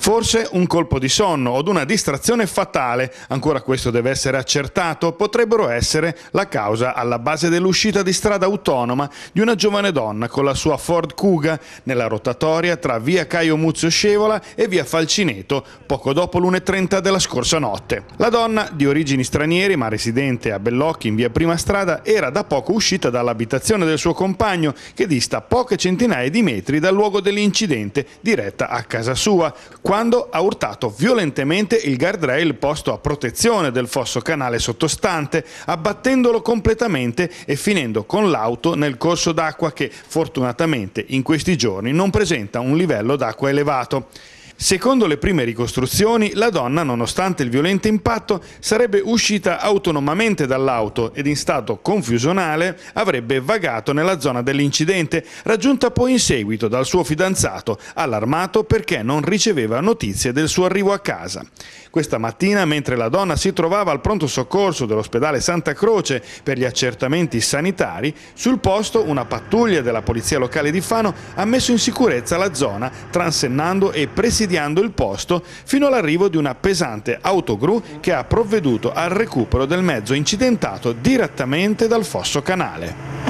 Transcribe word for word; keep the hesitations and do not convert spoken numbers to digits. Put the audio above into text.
Forse un colpo di sonno o una distrazione fatale, ancora questo deve essere accertato, potrebbero essere la causa alla base dell'uscita di strada autonoma di una giovane donna con la sua Ford Kuga nella rotatoria tra via Caio Muzio Scevola e via Falcineto, poco dopo l'una e trenta della scorsa notte. La donna, di origini straniere ma residente a Bellocchi in via Prima Strada, era da poco uscita dall'abitazione del suo compagno, che dista poche centinaia di metri dal luogo dell'incidente, diretta a casa sua, quando ha urtato violentemente il guardrail posto a protezione del fosso canale sottostante, abbattendolo completamente e finendo con l'auto nel corso d'acqua che fortunatamente in questi giorni non presenta un livello d'acqua elevato. Secondo le prime ricostruzioni, la donna, nonostante il violento impatto, sarebbe uscita autonomamente dall'auto ed in stato confusionale avrebbe vagato nella zona dell'incidente, raggiunta poi in seguito dal suo fidanzato, allarmato perché non riceveva notizie del suo arrivo a casa. Questa mattina, mentre la donna si trovava al pronto soccorso dell'ospedale Santa Croce per gli accertamenti sanitari, sul posto una pattuglia della polizia locale di Fano ha messo in sicurezza la zona, transennando e presidiando il posto fino all'arrivo di una pesante autogru che ha provveduto al recupero del mezzo incidentato direttamente dal fosso canale.